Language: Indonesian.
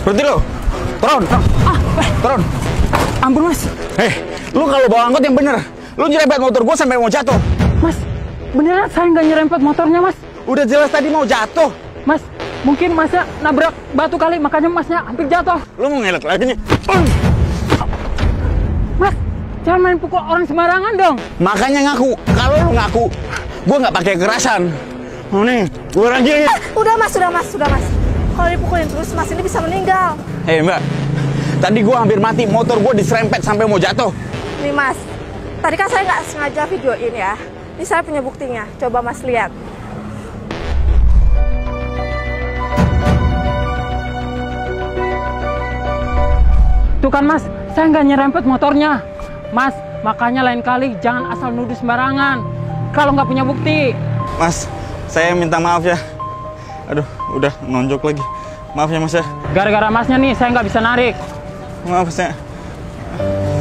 Berhenti lo. Turun. Turun. Ampun mas. Lu kalau bawa angkot yang bener. Lu nyerempet motor gue sampai mau jatuh. Mas, beneran saya nggak nyerempet motornya mas. Udah jelas tadi mau jatuh. Mas, mungkin masnya nabrak batu kali, makanya masnya hampir jatuh. Lu mau ngelak lagi nih. Mas, jangan main pukul orang sembarangan dong. Makanya ngaku. Kalau lu ngaku, gue nggak pakai kekerasan. Oh nih, gue rajin. Udah mas. Kalau dipukulin terus, mas ini bisa meninggal. Mbak, tadi gue hampir mati. Motor gue diserempet sampai mau jatuh. Nih mas, tadi kan saya nggak sengaja videoin ya. Ini saya punya buktinya. Coba mas lihat. Tuh kan mas, saya nggak nyerempet motornya. Mas, makanya lain kali jangan asal nuduh sembarangan. Kalau nggak punya bukti. Mas, saya minta maaf ya. Aduh, udah nonjok lagi. Maaf ya mas ya. Gara-gara masnya nih, saya nggak bisa narik. Maaf mas ya.